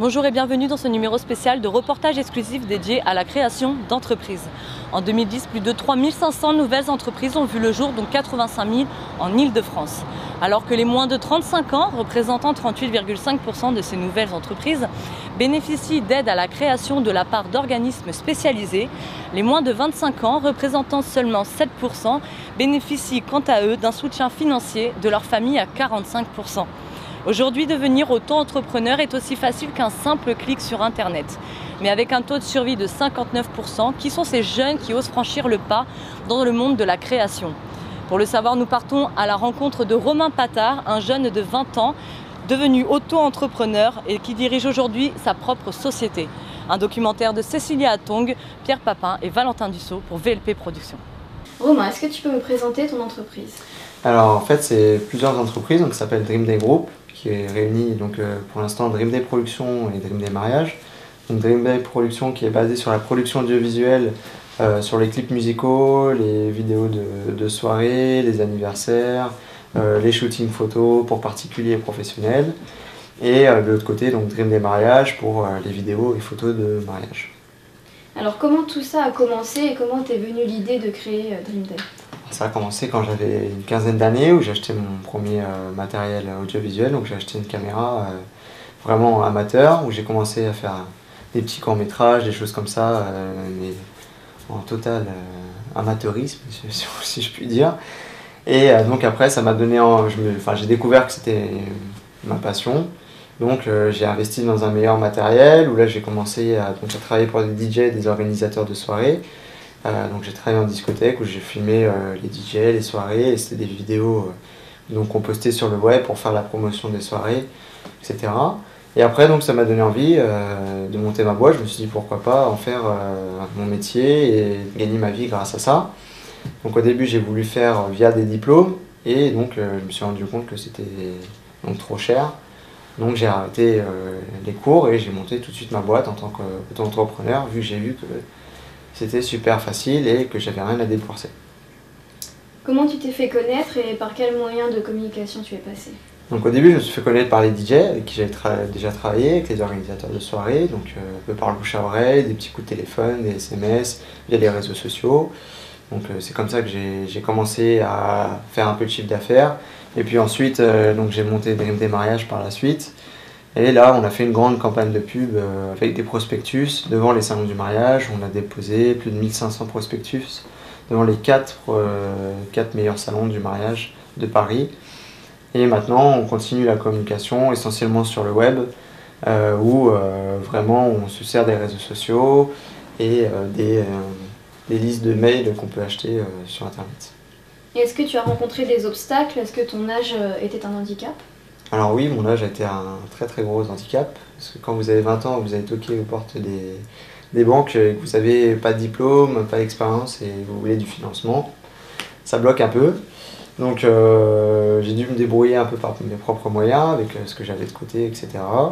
Bonjour et bienvenue dans ce numéro spécial de reportage exclusif dédié à la création d'entreprises. En 2010, plus de 3500 nouvelles entreprises ont vu le jour, dont 85 000 en Île-de-France. Alors que les moins de 35 ans, représentant 38,5% de ces nouvelles entreprises, bénéficient d'aide à la création de la part d'organismes spécialisés, les moins de 25 ans, représentant seulement 7%, bénéficient quant à eux d'un soutien financier de leur famille à 45%. Aujourd'hui, devenir auto-entrepreneur est aussi facile qu'un simple clic sur Internet. Mais avec un taux de survie de 59%, qui sont ces jeunes qui osent franchir le pas dans le monde de la création? Pour le savoir, nous partons à la rencontre de Romain Patard, un jeune de 20 ans, devenu auto-entrepreneur et qui dirige aujourd'hui sa propre société. Un documentaire de Cécilia Atong, Pierre Papin et Valentin Dussault pour VLP Productions. Romain, est-ce que tu peux me présenter ton entreprise? Alors en fait, c'est plusieurs entreprises, donc ça s'appelle Dream Day Group, qui est réuni donc pour l'instant Dream Day Productions et Dream Day Mariage. Donc Dream Day Productions qui est basée sur la production audiovisuelle, sur les clips musicaux, les vidéos de soirée, les anniversaires, les shootings photos pour particuliers et professionnels. Et de l'autre côté, donc Dream Day Mariage pour les vidéos et photos de mariage. Alors comment tout ça a commencé et comment t'es venue l'idée de créer Dream Day? Ça a commencé quand j'avais une quinzaine d'années où j'ai acheté mon premier matériel audiovisuel, donc j'ai acheté une caméra vraiment amateur où j'ai commencé à faire des petits courts-métrages, des choses comme ça, mais en total amateurisme, si je puis dire. Et donc après ça m'a donné, j'ai découvert que c'était ma passion, donc j'ai investi dans un meilleur matériel où là j'ai commencé à travailler pour des DJ, des organisateurs de soirées. Donc j'ai travaillé en discothèque où j'ai filmé les DJ, les soirées, et c'était des vidéos qu'on postait sur le web pour faire la promotion des soirées, etc. Et après donc ça m'a donné envie de monter ma boîte. Je me suis dit pourquoi pas en faire mon métier et gagner ma vie grâce à ça. Donc au début j'ai voulu faire via des diplômes et donc je me suis rendu compte que c'était donc trop cher. Donc j'ai arrêté les cours et j'ai monté tout de suite ma boîte en tant qu'auto-entrepreneur vu que j'ai vu que c'était super facile et que j'avais rien à débourser. Comment tu t'es fait connaître et par quels moyens de communication tu es passé? Donc au début je me suis fait connaître par les DJ avec qui j'avais déjà travaillé, avec les organisateurs de soirées, donc un peu par le bouche à oreille, des petits coups de téléphone, des SMS, via les réseaux sociaux. Donc c'est comme ça que j'ai commencé à faire un peu de chiffre d'affaires. Et puis ensuite donc j'ai monté Dream Day Mariage par la suite. Et là, on a fait une grande campagne de pub avec des prospectus devant les salons du mariage. On a déposé plus de 1500 prospectus devant les 4 meilleurs salons du mariage de Paris. Et maintenant, on continue la communication essentiellement sur le web, où vraiment on se sert des réseaux sociaux et des listes de mails qu'on peut acheter sur Internet. Et est-ce que tu as rencontré des obstacles? Est-ce que ton âge était un handicap? Alors oui, mon âge a été un très très gros handicap, parce que quand vous avez 20 ans, vous allez toquer aux portes des banques et que vous n'avez pas de diplôme, pas d'expérience et vous voulez du financement, ça bloque un peu. Donc j'ai dû me débrouiller un peu par mes propres moyens, avec ce que j'avais de côté, etc.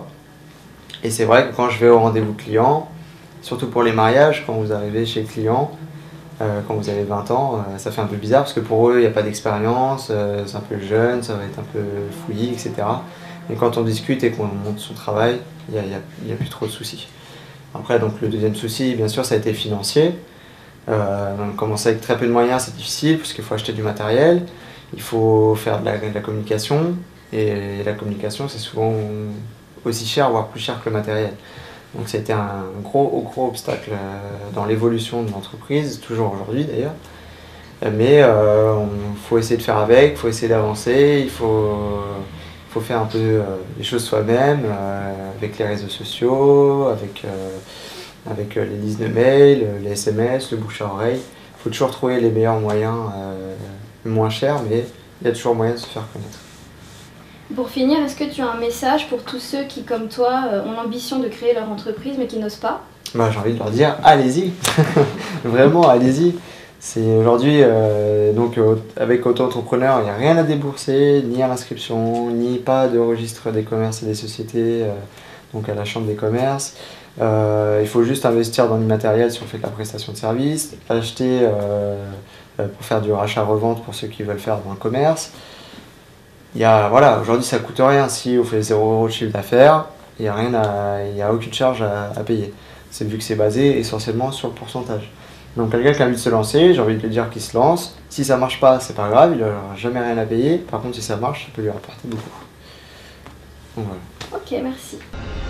Et c'est vrai que quand je vais au rendez-vous client, surtout pour les mariages, quand vous arrivez chez le client, quand vous avez 20 ans, ça fait un peu bizarre parce que pour eux, il n'y a pas d'expérience, c'est un peu jeune, ça va être un peu fouillis, etc. Et quand on discute et qu'on montre son travail, il n'y a plus trop de soucis. Après, donc, le deuxième souci, bien sûr, ça a été financier. Donc, commencer avec très peu de moyens, c'est difficile parce qu'il faut acheter du matériel, il faut faire de la communication, et la communication, c'est souvent aussi cher, voire plus cher que le matériel. Donc c'était un gros obstacle dans l'évolution de l'entreprise, toujours aujourd'hui d'ailleurs. Mais il faut essayer de faire avec, il faut essayer d'avancer, il faut faire un peu les choses soi-même, avec les réseaux sociaux, avec les listes de mails, les SMS, le bouche à oreille. Il faut toujours trouver les meilleurs moyens, moins chers, mais il y a toujours moyen de se faire connaître. Pour finir, est-ce que tu as un message pour tous ceux qui, comme toi, ont l'ambition de créer leur entreprise mais qui n'osent pas? J'ai envie de leur dire, allez-y. Vraiment, allez-y. C'est aujourd'hui, avec auto-entrepreneur, il n'y a rien à débourser, ni à l'inscription, ni pas de registre des commerces et des sociétés, donc à la chambre des commerces. Il faut juste investir dans du matériel si on fait de la prestation de service, acheter pour faire du rachat-revente pour ceux qui veulent faire dans le commerce. Voilà, aujourd'hui ça coûte rien si on fait 0 € de chiffre d'affaires il n'y a aucune charge à payer. C'est vu que c'est basé essentiellement sur le pourcentage. Donc quelqu'un qui a envie de se lancer, j'ai envie de lui dire qu'il se lance. Si ça marche pas, c'est pas grave, il n'aura jamais rien à payer. Par contre, si ça marche, ça peut lui rapporter beaucoup. Donc, voilà. Ok, merci.